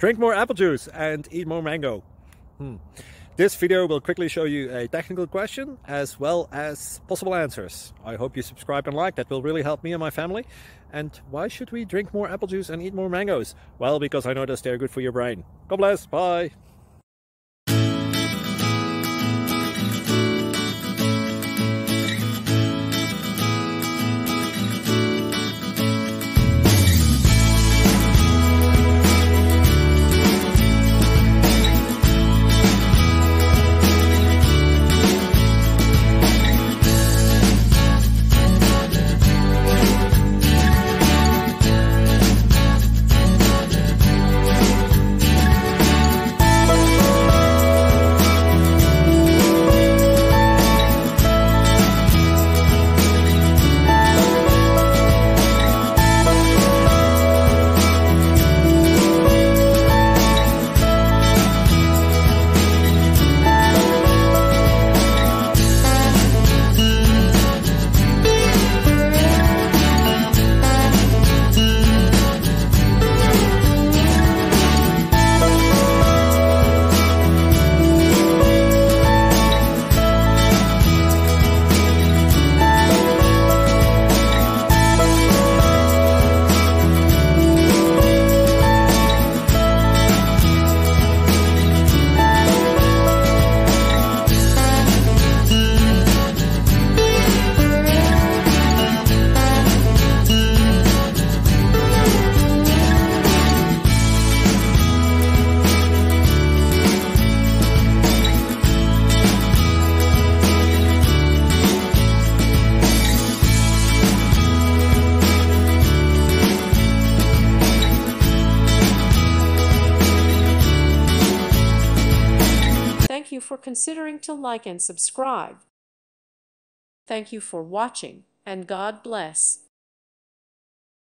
Drink more apple juice and eat more mango. This video will quickly show you a technical question as well as possible answers. I hope you subscribe and like, that will really help me and my family. And why should we drink more apple juice and eat more mangoes? Well, because I noticed they're good for your brain. God bless, bye! Thank you for considering to like and subscribe. Thank you for watching, and God bless.